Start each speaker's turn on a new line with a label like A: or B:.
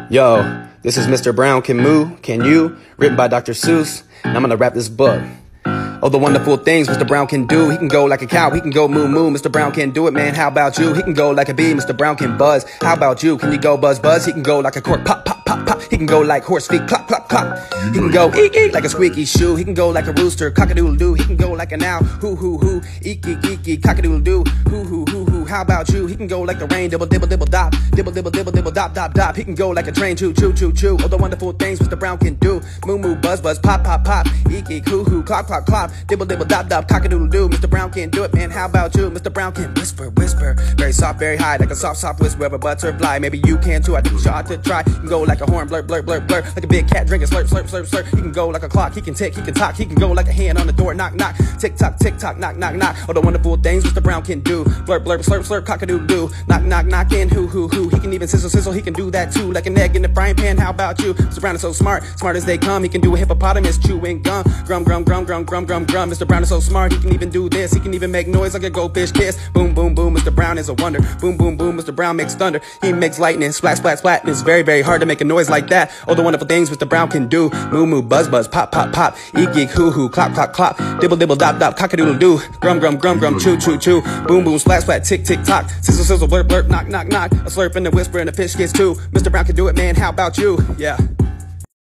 A: Yo, this is Mr. Brown Can Moo, Can You? Written by Dr. Seuss, and I'm gonna rap this book. Oh, the wonderful things Mr. Brown can do. He can go like a cow, he can go moo moo. Mr. Brown can do it, man, how about you? He can go like a bee, Mr. Brown can buzz. How about you? Can you go buzz buzz? He can go like a cork, pop pop pop pop. He can go like horse feet, clop clop clop. He can go eek eek like a squeaky shoe. He can go like a rooster, cock-a-doodle doo. He can go like an owl, hoo hoo hoo. Eek eek eek eek, cock-a-doodle doo. Hoo hoo hoo hoo. How about you? He can go like the rain, dibble dibble dibble dop, dibble dibble dibble dibble dop dop dop. He can go like a train, choo choo choo choo. All the wonderful things Mr. Brown can do. Moo moo, buzz buzz, pop pop pop. Eek eek, hoo hoo, clop clop clop. Dibble dibble dop dop, cock-a-doodle doo. Mr. Brown can do it, man. How about you? Mr. Brown can whisper, whisper, very soft, very high, like a soft, soft whisper of a butterfly. Maybe you can too. I think you ought to try. You can go like a horn, blur, blur, blur, blur, like a big cat drinking, slurp, slurp, slurp, slurp. He can go like a clock. He can tick, he can talk. He can go like a hand on the door, knock, knock, tick tock, knock, knock, knock. All the wonderful things Mr. Brown can do. Blur, blur, slurp, slurp, cock-a-doodle doo. Knock, knock, knock in, hoo, hoo, hoo. He can even sizzle, sizzle. He can do that too, like an egg in the frying pan. How about you? Mr. Brown is so smart, smart as they come. He can do a hippopotamus chewing gum, grum, grum, grum, grum, grum, grum, grum. Mr. Brown is so smart. He can even do this. He can even make noise like a goldfish kiss. Boom, boom, boom. Mr. Brown is a wonder. Boom, boom, boom. Mr. Brown makes thunder. He makes lightning, splat, splat, splat. And it's very, very hard to make a noise like that. All the wonderful things Mr. Brown can do. Moo, moo, buzz, buzz, pop, pop, pop. Eek, eek, hoo, hoo, clop, clop, clop. Dibble, dibble, dop, dop, cock-a-doodle doo. Grum, grum, grum, grum, choo, choo, choo. Boom, boom, splat, splat, tick, tick, tock. Sizzle, sizzle, blurp, blurp, knock, knock, knock. A slurp and a whisper and a fish kiss too. Mr. Brown can do it, man. How about you? Yeah.